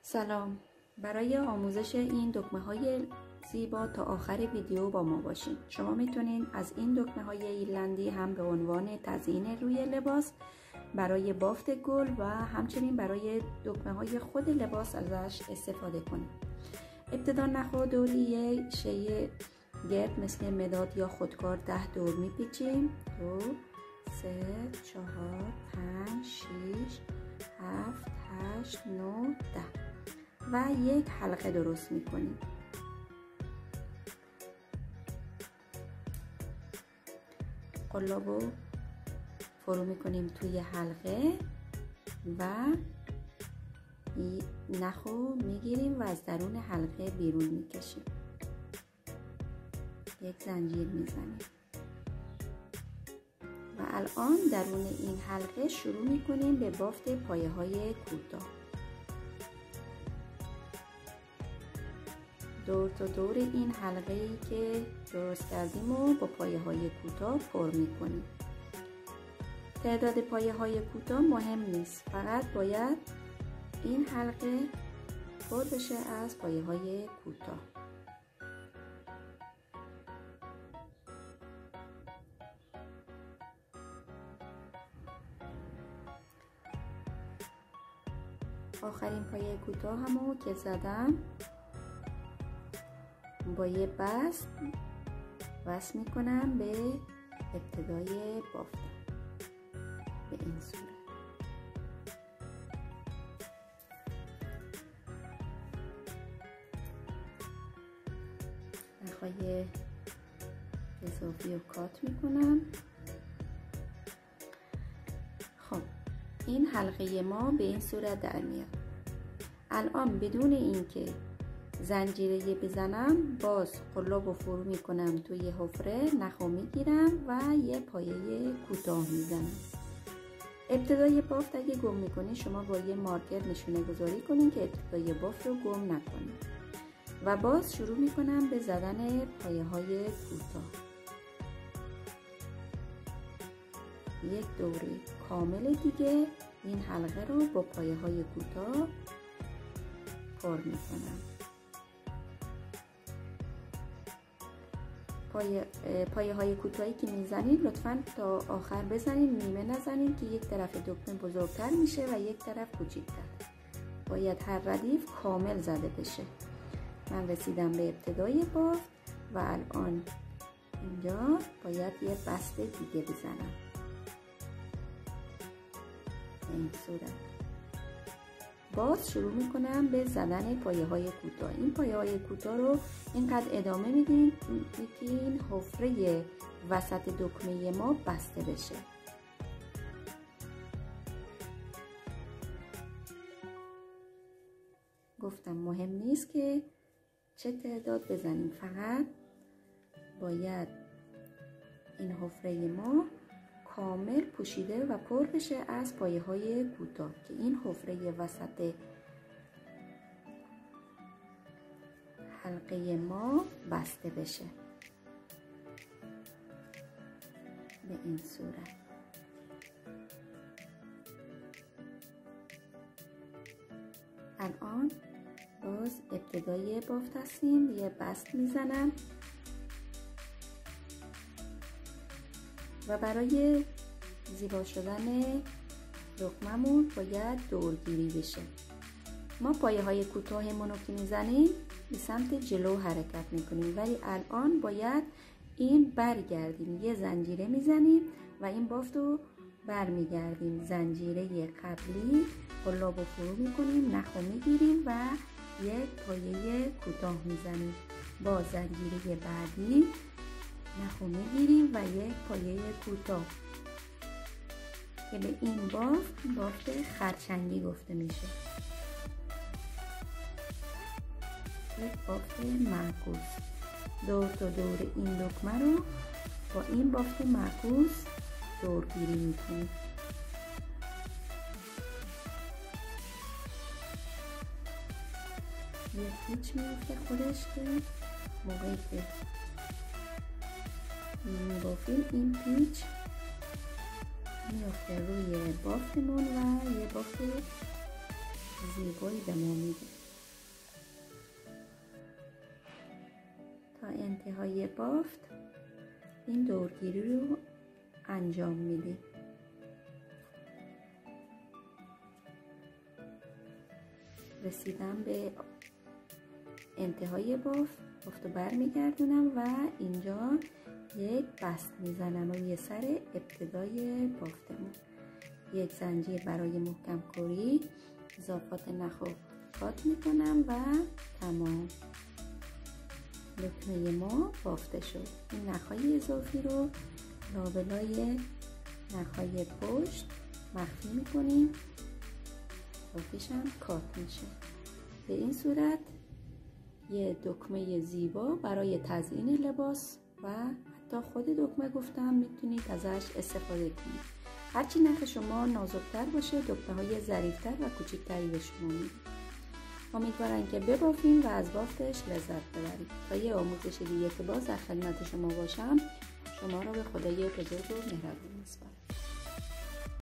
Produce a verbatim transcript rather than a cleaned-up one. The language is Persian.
سلام. برای آموزش این دکمه های زیبا تا آخر ویدیو با ما باشین. شما میتونین از این دکمه های ایرلندی هم به عنوان تزیین روی لباس، برای بافت گل و همچنین برای دکمه های خود لباس ازش استفاده کنید. ابتدا نخو دوری یک شی گرد مثل مداد یا خودکار ده دور میپیچیم. دو، سه، چهار، پنج، شیش، هفت، هشت، نه، ده و یک حلقه درست میکنیم. قلابو فرو میکنیم توی حلقه و نخو میگیریم و از درون حلقه بیرون میکشیم. یک زنجیر میزنیم و الان درون این حلقه شروع میکنیم به بافت پایه های کوتاه. دور تا دور این حلقه ای که درست کردیم و با پایه های کوتاه پر میکنیم. تعداد پایه های کوتاه مهم نیست، فقط باید این حلقه پر بشه از پایه های کوتاه. آخرین پایه کوتاه همو که زدم با یه بست وصل میکنم به ابتدای بافتم به این صورت. نخهای اضافی رو کات میکنم. خب این حلقه ما به این صورت در میاد. الان بدون اینکه زنجیره بزنم باز قلاب رو فرو میکنم توی حفره، نخو میگیرم و یه پایه کوتاه میزنم. ابتدای بافت اگه گم میکنی شما با یه مارکر نشونه گذاری کنین که ابتدای بافت رو گم نکنین و باز شروع میکنم به زدن پایه های کوتاه. یک دوره کامل دیگه این حلقه رو با پایه های کوتاه پر میکنم. پایه, پایه های کوتاهی که میزنید لطفاً تا آخر بزنید، نیمه نزنید که یک طرف دکمه بزرگتر میشه و یک طرف کوچیکتر. باید هر ردیف کامل زده بشه. من رسیدم به ابتدای بافت و الان اینجا باید یه بسته دیگه بزنم به این صورت. باز شروع میکنم به زدن پایه های کوتاه. این پایه های کوتاه رو اینقدر ادامه میدین که این حفره وسط دکمه ما بسته بشه. گفتم مهم نیست که چه تعداد بزنیم، فقط باید این حفره ما کامل پوشیده و پر بشه از پایه های کوتاه که این حفره وسط حلقه ما بسته بشه به این صورت. الان باز ابتدای بافت هستیم، یه بست میزنم و برای زیبا شدن دکممون باید دورگیری بشه. ما پایه های کوتاهمون رو که میزنیم به سمت جلو حرکت میکنیم، ولی الان باید این برگردیم، یه زنجیره میزنیم و این بافت رو برمیگردیم. زنجیره قبلی قلاب رو فرو میکنیم، نخو میگیریم و یک پایه کوتاه میزنیم. با زنجیره بعدی نخو میگیریم و یک پایه کوتاه که به این بافت بافت خرچنگی گفته میشه. یک بافت معکوس. دور تا دور این دکمه رو با این بافت معکوس دورگیری میکنیم. یک پیچ میفته خودش که موقعی که میبافیم این پیچ میفته روی بافتمون و یه بافت زیبایی به ما میده. تا انتهای بافت این دورگیری رو انجام میدیم. رسیدم به انتهای بافت، بافت رو برمیگردونم و اینجا یک بست میزنم روی سر ابتدای بافتمون. یک زنجیر برای محکم کوری، اضافات نخ رو قاط میکنم و تمام. لکنه ما بافته شد. این نخهای اضافی رو لابلای نخهای پشت مخفی میکنیم، اضافیش هم کات میشه. به این صورت یه دکمه زیبا برای تزیین لباس و حتی خود دکمه گفتم میتونید ازش استفاده کنید. هرچی نخ شما نازکتر باشه دکمه های ظریفتر و کوچکتری به شما میده. امیدوارم که ببافیم و از بافتش لذت ببرید. تا یه آموزش دیگه که باز در خدمت شما باشم، شما را به خدای بزرگ و مهربان میسپارم.